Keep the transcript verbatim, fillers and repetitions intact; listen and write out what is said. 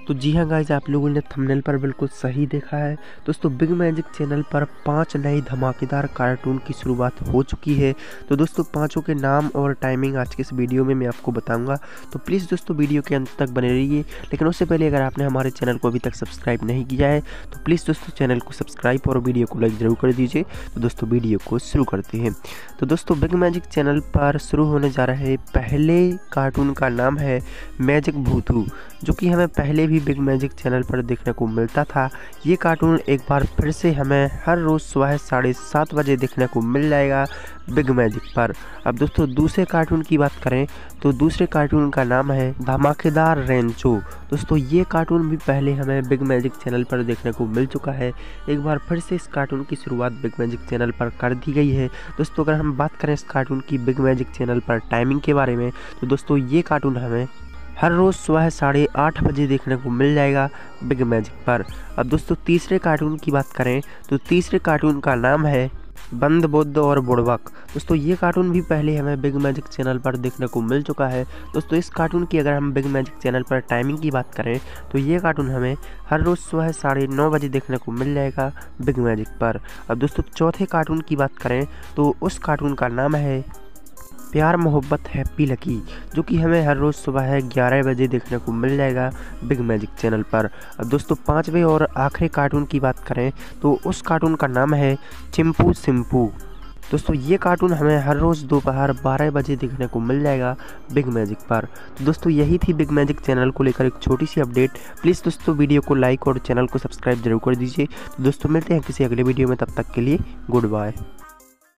तो जी हाँ गाइस, आप लोगों ने थंबनेल पर बिल्कुल सही देखा है। दोस्तों बिग मैजिक चैनल पर पांच नए धमाकेदार कार्टून की शुरुआत हो चुकी है। तो दोस्तों पांचों के नाम और टाइमिंग आज के इस वीडियो में मैं आपको बताऊंगा। तो प्लीज़ दोस्तों वीडियो के अंत तक बने रहिए। लेकिन उससे पहले अगर आपने हमारे चैनल को अभी तक सब्सक्राइब नहीं किया है तो प्लीज़ दोस्तों चैनल को सब्सक्राइब और वीडियो को लाइक ज़रूर कर दीजिए। तो दोस्तों वीडियो को शुरू करते हैं। तो दोस्तों बिग मैजिक चैनल पर शुरू होने जा रहे पहले कार्टून का नाम है मैजिक भूतू, जो कि हमें पहले भी बिग मैजिक चैनल पर देखने को मिलता था। ये कार्टून एक बार फिर से हमें हर रोज़ सुबह साढ़े सात बजे देखने को मिल जाएगा बिग मैजिक पर। अब दोस्तों दूसरे कार्टून की बात करें तो दूसरे कार्टून का नाम है धमाकेदार रेंचो। दोस्तों ये कार्टून भी पहले हमें बिग मैजिक चैनल पर देखने को मिल चुका है। एक बार फिर से इस कार्टून की शुरुआत बिग मैजिक चैनल पर कर दी गई है। दोस्तों अगर हम बात करें इस कार्टून की बिग मैजिक चैनल पर टाइमिंग के बारे में तो दोस्तों ये कार्टून हमें हर रोज़ सुबह साढ़े आठ बजे देखने को मिल जाएगा बिग मैजिक पर। अब दोस्तों तीसरे कार्टून की बात करें तो तीसरे कार्टून का नाम है बंद बुद्ध और बुड़बक। दोस्तों ये कार्टून भी पहले हमें बिग मैजिक चैनल पर देखने को मिल चुका है। दोस्तों इस कार्टून की अगर हम बिग मैजिक चैनल पर टाइमिंग की बात करें तो ये कार्टून हमें हर रोज़ सुबह साढ़े नौ बजे देखने को मिल जाएगा बिग मैजिक पर। अब दोस्तों चौथे कार्टून की बात करें तो उस कार्टून का नाम है प्यार मोहब्बत हैप्पी लकी, जो कि हमें हर रोज़ सुबह ग्यारह बजे देखने को मिल जाएगा बिग मैजिक चैनल पर। अब दोस्तों पांचवें और आखिरी कार्टून की बात करें तो उस कार्टून का नाम है चिंपू सिंपू। दोस्तों ये कार्टून हमें हर रोज़ दोपहर बारह बजे देखने को मिल जाएगा बिग मैजिक पर। तो दोस्तों यही थी बिग मैजिक चैनल को लेकर एक छोटी सी अपडेट। प्लीज़ दोस्तों वीडियो को लाइक और चैनल को सब्सक्राइब जरूर कर दीजिए। तो दोस्तों मिलते हैं किसी अगले वीडियो में, तब तक के लिए गुड बाय।